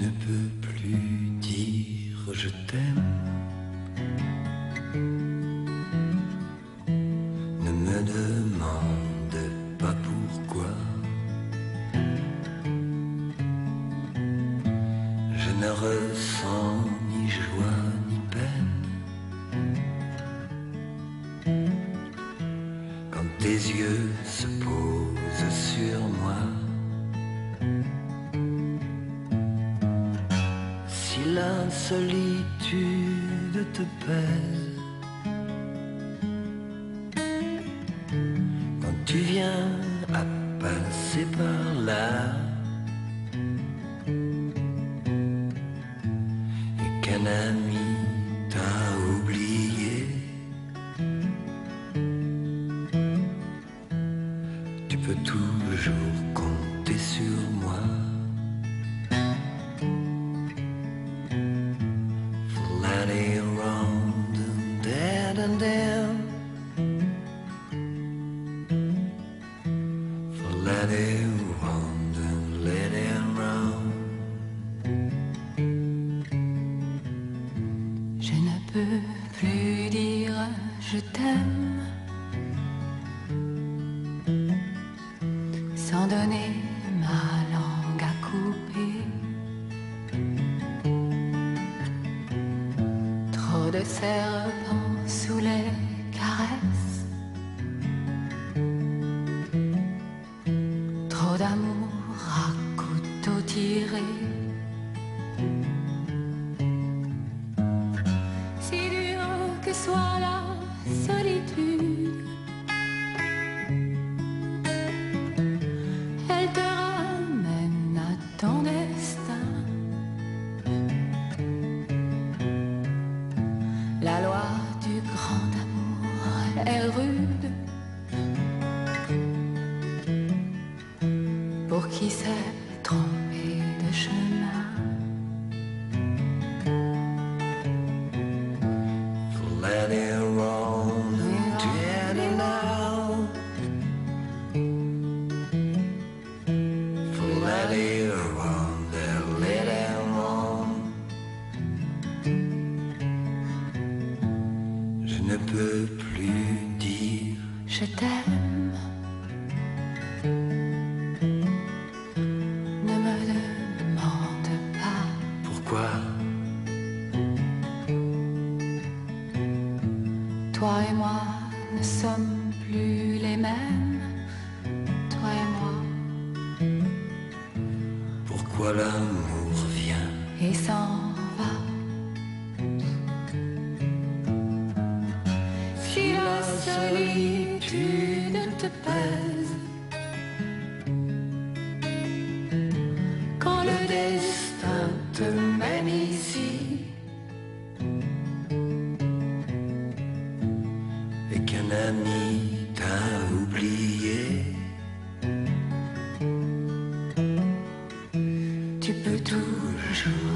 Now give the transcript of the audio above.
ne peux plus dire je t'aime. Ne me demande pas pourquoi. Je ne ressens ni joie ni peine quand tes yeux se posent sur moi. Si l'insolitude te pèse, quand tu viens à passer par là, et qu'un ami t'a oublié, tu peux toujours compter sur moi. Flatting around and dead and down, flatting around and let it round. Je ne peux plus dire je t'aime sans donner ma langue à couper. Trop de serpents sous les caresses, trop d'amour à couteau tiré. Si dur que soit la solitude, elle te ramène à ton destin. La loi du grand amour est rude pour qui s'est trompé de chemin. Flatting around and dead and down, flatting around and let it round. Je ne peux plus dire Je t'aime. Ne me demande pas pourquoi. toi et moi ne sommes plus les mêmes. Toi et moi Pourquoi l'amour vient et s'en va. Si la solitude te pèse, quand le destin te mène ici, et qu'un ami t'a oublié, tu peux toujours